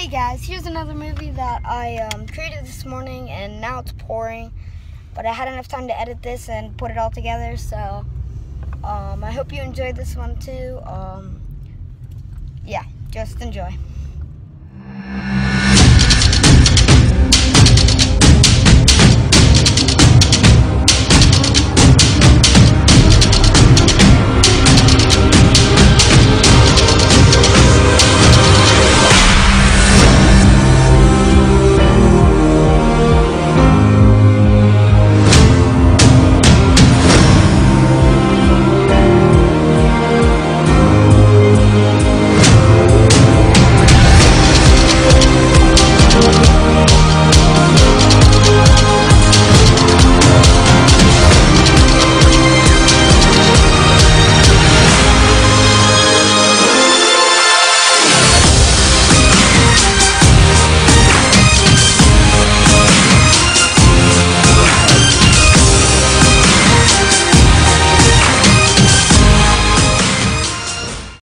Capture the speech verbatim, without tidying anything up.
Hey guys, here's another movie that I um, created this morning, and now it's pouring, but I had enough time to edit this and put it all together, so um, I hope you enjoyed this one too. Um, yeah, just enjoy.